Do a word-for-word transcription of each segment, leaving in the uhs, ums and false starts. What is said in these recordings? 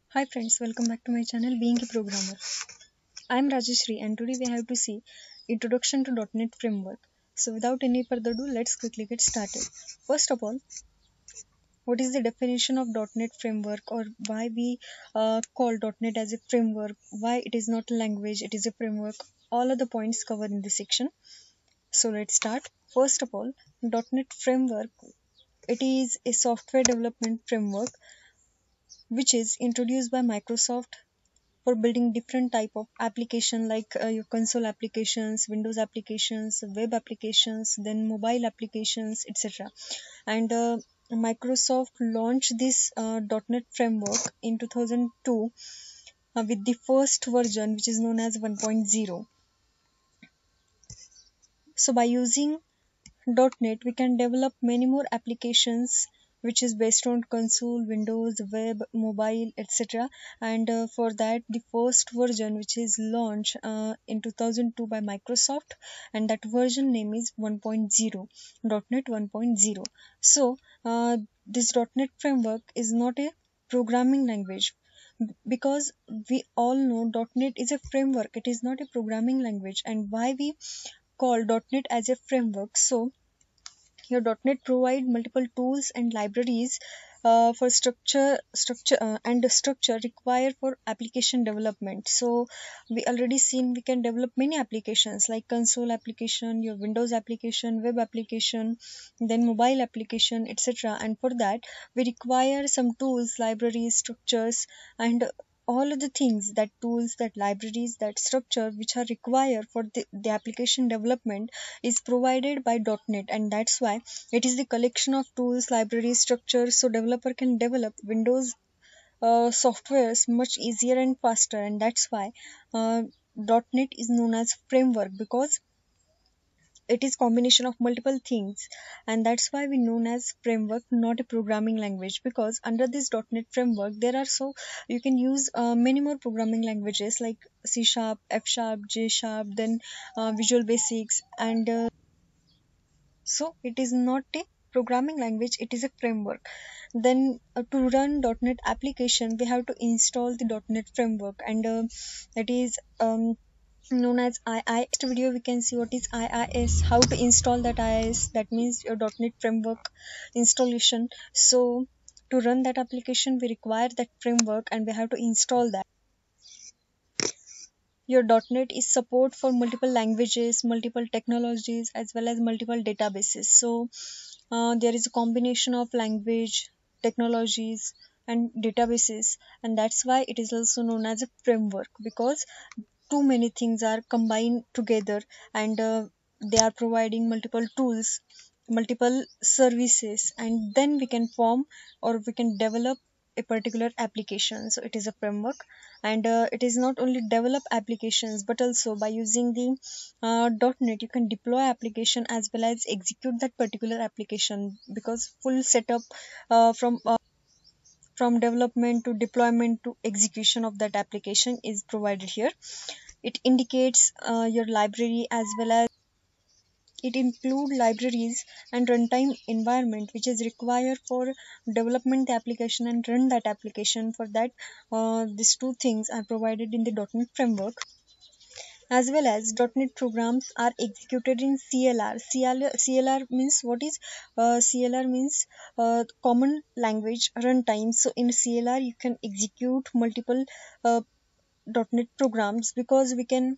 Hi friends, welcome back to my channel Being a Programmer. I am Rajeshri and today we have to see Introduction to dot net Framework. So without any further ado, let's quickly get started. First of all, what is the definition of dot net Framework, or why we uh, call dot net as a framework, why it is not a language, it is a framework. All of the points covered in this section. So let's start. First of all, dot net Framework, it is a software development framework which is introduced by Microsoft for building different type of application, like uh, your console applications, Windows applications, web applications, then mobile applications, etc. And uh, Microsoft launched this uh, dot net framework in two thousand two uh, with the first version, which is known as one point zero. So by using dot net we can develop many more applications which is based on console, Windows, web, mobile, etc. And uh, for that, the first version which is launched uh, in two thousand two by Microsoft, and that version name is one point zero, dot net one point zero. So uh, this dot net framework is not a programming language, because we all know dot net is a framework, it is not a programming language. And why we call dot net as a framework? So your dot net provide multiple tools and libraries uh, for structure structure uh, and the structure required for application development. So we already seen we can develop many applications like console application, your Windows application, web application, then mobile application, etc. And for that we require some tools, libraries, structures, and all of the things, that tools, that libraries, that structure which are required for the, the application development is provided by dot net. And that's why it is the collection of tools, libraries, structures, so developer can develop Windows uh, softwares much easier and faster. And that's why uh, dot net is known as framework, because it is combination of multiple things. And that's why we known as framework, not a programming language, because under this dot net framework there are, so you can use uh, many more programming languages like C sharp, F sharp, J sharp, then uh, Visual Basics, and uh, so it is not a programming language, it is a framework. Then uh, to run dot net application we have to install the dot net framework, and uh, that is um, known as I I S. Next video we can see what is I I S, how to install that I I S, that means your dot net framework installation. So to run that application we require that framework and we have to install that. Your dot net is support for multiple languages, multiple technologies, as well as multiple databases. So uh, there is a combination of language, technologies, and databases, and that's why it is also known as a framework, because too many things are combined together, and uh, they are providing multiple tools, multiple services, and then we can form or we can develop a particular application. So it is a framework. And uh, it is not only develop applications, but also by using the uh, .NET you can deploy application as well as execute that particular application, because full setup uh, from uh, from development to deployment to execution of that application is provided here. It indicates uh, your library, as well as it include libraries and runtime environment which is required for development the application and run that application. For that, uh, these two things are provided in the .NET framework. As well as .NET programs are executed in C L R. C L R, C L R means what is uh, C L R means uh, common language runtime. So in C L R you can execute multiple uh, .NET programs, because we can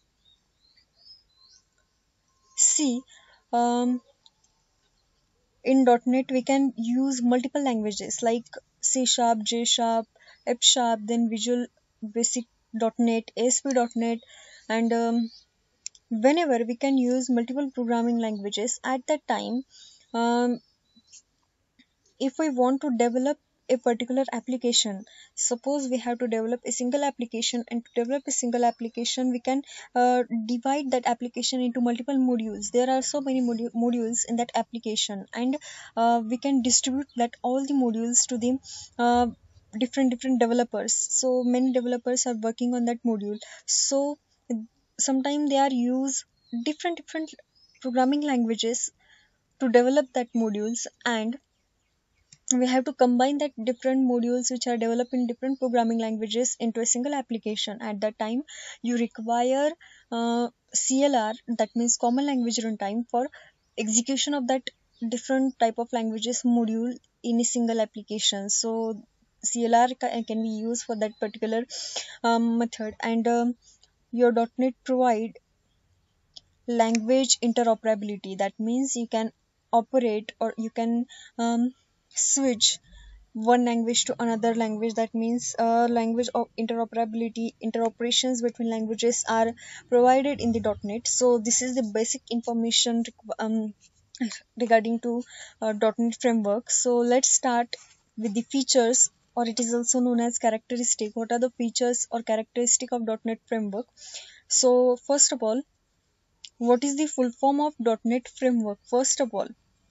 see um, in .NET we can use multiple languages like C sharp, J sharp, F sharp, then Visual Basic .NET, A S P dot net, and um, whenever we can use multiple programming languages at that time. um, if we want to develop a particular application, suppose we have to develop a single application, and to develop a single application we can uh, divide that application into multiple modules. There are so many modu- modules in that application, and uh, we can distribute that all the modules to the uh, different different developers. So many developers are working on that module. So sometimes they are use different different programming languages to develop that modules. And we have to combine that different modules which are developed in different programming languages into a single application. At that time you require uh, C L R, that means common language runtime, for execution of that different type of languages module in a single application. So C L R ca- can be used for that particular um, method. And um, your .NET provide language interoperability. That means you can operate, or you can um, switch one language to another language. That means uh, language of interoperability, interoperations between languages are provided in the .NET. So this is the basic information requ- um, regarding to uh, .NET framework. So let's start with the features, or it is also known as characteristic. What are the features or characteristic of .NET framework? So first of all, what is the full form of .NET framework? First of all,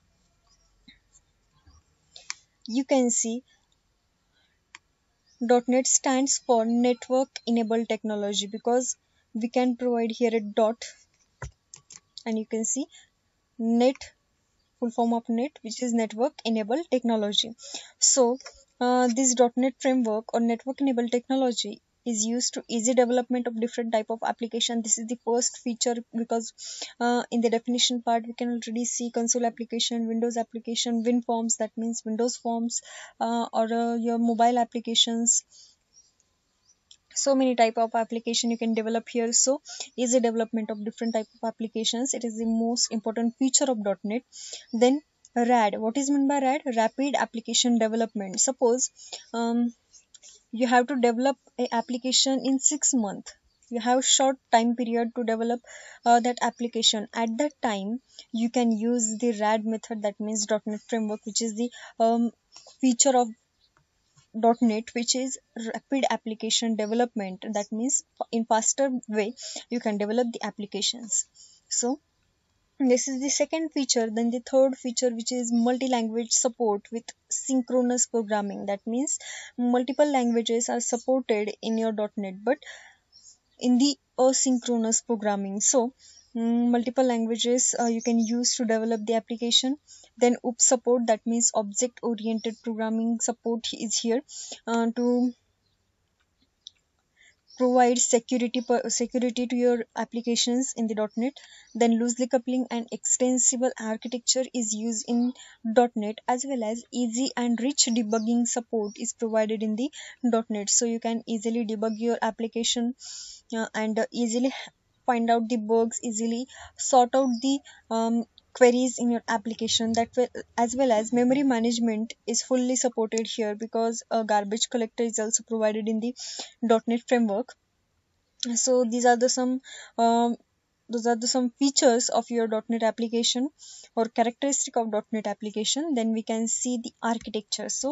you can see .NET stands for Network Enabled Technology, because we can provide here a dot, and you can see net, full form of net, which is Network Enabled Technology. So uh, this .NET framework or Network Enabled Technology is used to easy development of different type of application. This is the first feature, because uh, in the definition part we can already see console application, Windows application, WinForms, that means Windows Forms, uh, or uh, your mobile applications. So many type of application you can develop here. So easy development of different type of applications, it is the most important feature of .NET. Then RAD, what is meant by RAD? Rapid application development. Suppose um, you have to develop a application in six months, you have short time period to develop uh, that application. At that time you can use the RAD method, that means .NET framework, which is the um, feature of .NET, which is rapid application development. That means in faster way you can develop the applications. So this is the second feature. Then the third feature, which is multi-language support with synchronous programming. That means multiple languages are supported in your .NET, but in the asynchronous programming. So mm, multiple languages uh, you can use to develop the application. Then O O P support, that means object oriented programming support is here uh, to provide security per, security to your applications in the .NET. Then loosely coupling and extensible architecture is used in .NET, as well as easy and rich debugging support is provided in the .NET. So you can easily debug your application uh, and uh, easily find out the bugs, easily sort out the um, queries in your application. That will, as well as memory management is fully supported here, because a garbage collector is also provided in the .NET framework. So these are the some um, those are the some features of your .NET application or characteristic of .NET application. Then we can see the architecture. So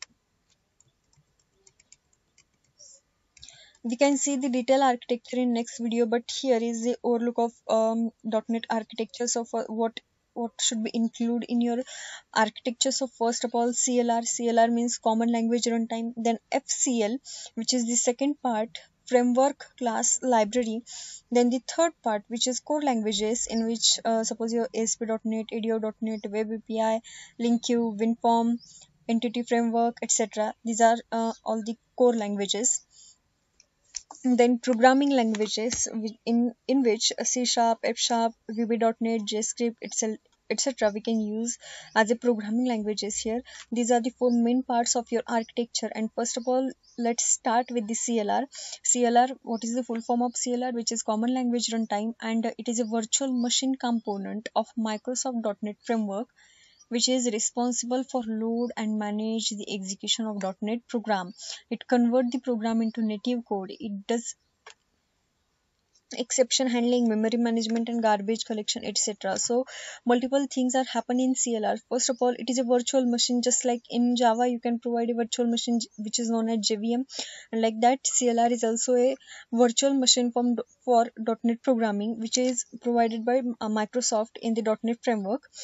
we can see the detailed architecture in next video, but here is the overlook of um, .NET architecture. So for what what should be included in your architecture? So first of all, C L R. C L R means common language runtime. Then F C L, which is the second part, framework class library. Then the third part, which is core languages, in which uh, suppose your A S P dot net, A D O dot net, Web A P I, LinkU, WinForm, Entity Framework, et cetera. These are uh, all the core languages. Then programming languages, whi- in in which C sharp, F sharp, V B dot net, JavaScript, etc, etc we can use as a programming languages here. These are the four main parts of your architecture. And first of all, let's start with the C L R. C L R, what is the full form of C L R? Which is Common Language Runtime, and uh, it is a virtual machine component of Microsoft dot net framework, which is responsible for load and manage the execution of .NET program. It convert the program into native code. It does exception handling, memory management, and garbage collection, et cetera. So multiple things are happening in C L R. First of all, it is a virtual machine, just like in Java you can provide a virtual machine which is known as J V M, and like that C L R is also a virtual machine from for .NET programming, which is provided by uh, Microsoft in the .NET framework.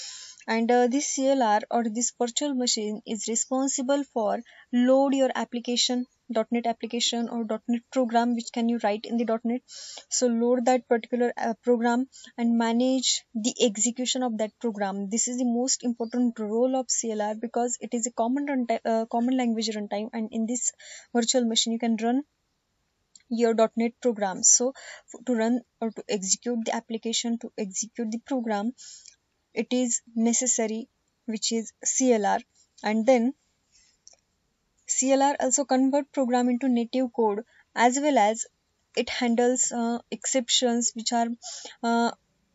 And uh, this C L R or this virtual machine is responsible for load your application, .NET application or .NET program which can you write in the .NET. So load that particular uh, program and manage the execution of that program. This is the most important role of C L R because it is a common runtime, uh, common language runtime, and in this virtual machine you can run your .NET program. So to run or to execute the application, to execute the program, it is necessary which is C L R. And then C L R also convert program into native code, as well as it handles uh, exceptions which are uh,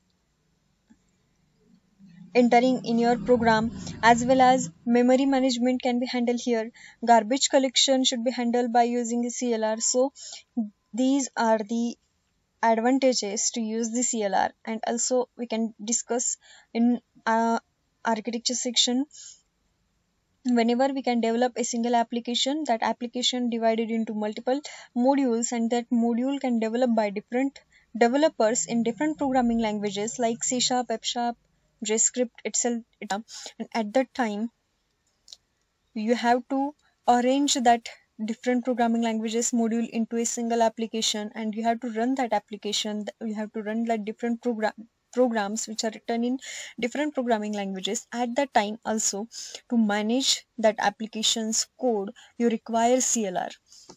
entering in your program, as well as memory management can be handled here. Garbage collection should be handled by using the C L R. So these are the advantages to use the C L R. And also we can discuss in uh, architecture section. Whenever we can develop a single application, that application divided into multiple modules, and that module can develop by different developers in different programming languages like C sharp, F sharp, JavaScript itself. And at that time you have to arrange that different programming languages module into a single application, and you have to run that application. You have to run like different program programs which are written in different programming languages. At that time also, to manage that application's code, you require C L R.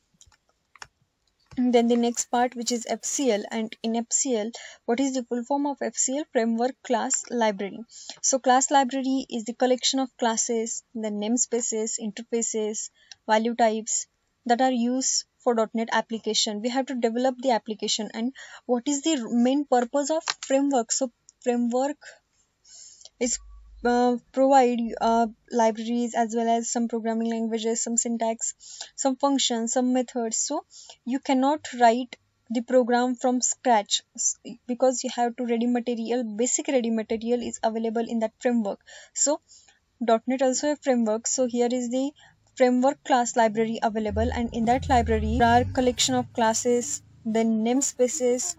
And then the next part, which is F C L. And in F C L, what is the full form of F C L? Framework Class Library. So class library is the collection of classes, the namespaces, interfaces, value types that are used for .NET application. We have to develop the application. And what is the main purpose of framework? So framework is uh, provide uh, libraries as well as some programming languages, some syntax, some functions, some methods. So you cannot write the program from scratch because you have to ready material. Basic ready material is available in that framework. So .NET also a framework. So here is the framework class library available, and in that library there are collection of classes, then namespaces,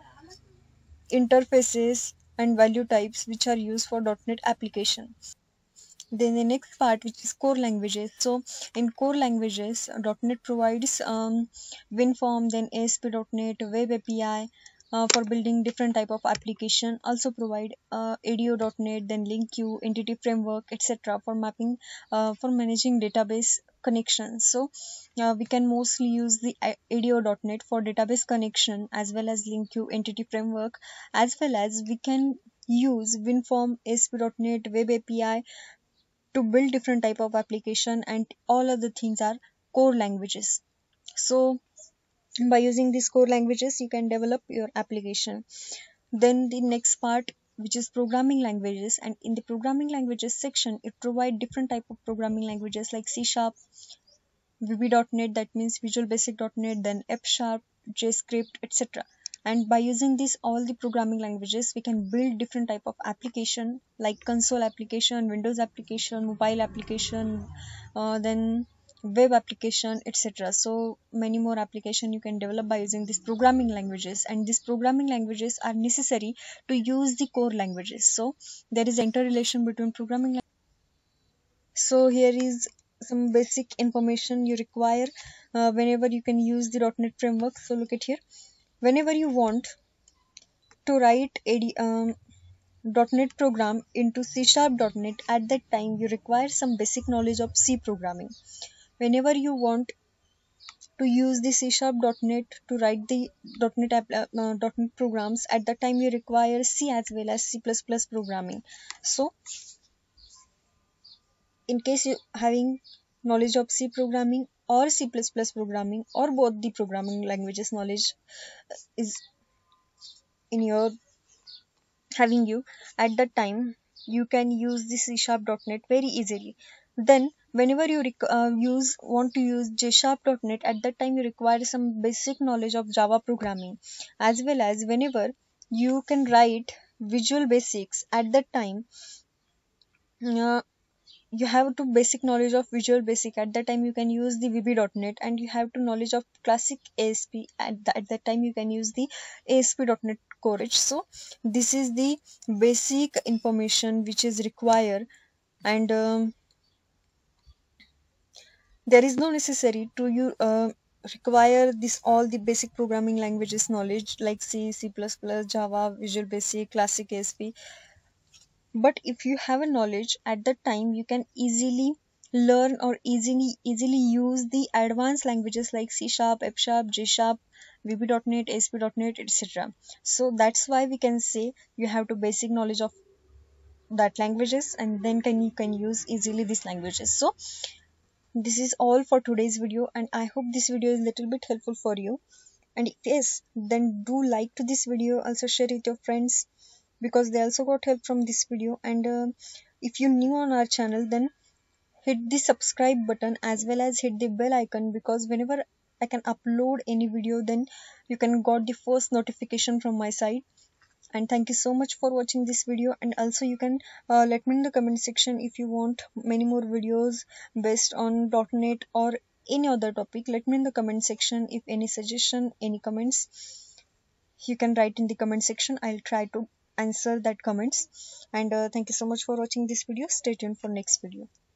interfaces, and value types which are used for .NET application. Then the next part, which is core languages. So in core languages, .NET provides um, WinForm, then A S P dot net, Web A P I uh, for building different type of application. Also provide uh, A D O dot net, then LinkQ, Entity Framework, et cetera for mapping, uh, for managing database connections. So uh, we can mostly use the A D O dot net for database connection, as well as LinkQ, Entity Framework, as well as we can use WinForm, A S P dot net, Web A P I to build different type of application, and all other things are core languages. So by using these core languages you can develop your application. Then the next part, which is programming languages, and in the programming languages section it provide different type of programming languages like C sharp, V B dot net, that means Visual Basic dot net, then F sharp, JavaScript, et cetera. And by using this all the programming languages, we can build different type of application like console application, Windows application, mobile application, uh, then web application, et cetera. So many more application you can develop by using these programming languages, and these programming languages are necessary to use the core languages. So there is interrelation between programming. So here is some basic information you require uh, whenever you can use the .NET framework. So look at here. Whenever you want to write a um, .NET program into C sharp dot net, at that time you require some basic knowledge of C programming. Whenever you want to use the C sharp dot net to write the .NET, app, uh, .NET programs, at that time you require C as well as C plus plus programming. So in case you having knowledge of C programming or C plus plus programming, or both the programming languages knowledge is in your having you, at that time you can use the C sharp dot net very easily. Then whenever you uh, use want to use J sharp dot net, at that time you require some basic knowledge of Java programming, as well as whenever you can write Visual Basics, at that time uh, you have to basic knowledge of Visual Basic, at that time you can use the V B dot net, and you have to knowledge of classic A S P, at, the, at that time you can use the A S P dot net core. So this is the basic information which is required and um, there is no necessary to you uh, require this all the basic programming languages knowledge like C, C++, Java, Visual Basic, Classic, A S P. But if you have a knowledge at that time, you can easily learn or easily easily use the advanced languages like C sharp, F sharp, J sharp, V B dot net, A S P dot net, et cetera. So that's why we can say you have to basic knowledge of that languages, and then can you can use easily these languages. So this is all for today's video, and I hope this video is a little bit helpful for you. And if yes, then do like to this video, also share it with your friends because they also got help from this video. And uh, if you're new on our channel, then hit the subscribe button as well as hit the bell icon, because whenever I can upload any video, then you can got the first notification from my side. And thank you so much for watching this video, and also you can uh, let me in the comment section if you want many more videos based on .net or any other topic. Let me in the comment section. If any suggestion, any comments, you can write in the comment section. I'll try to answer that comments. And uh, thank you so much for watching this video. Stay tuned for next video.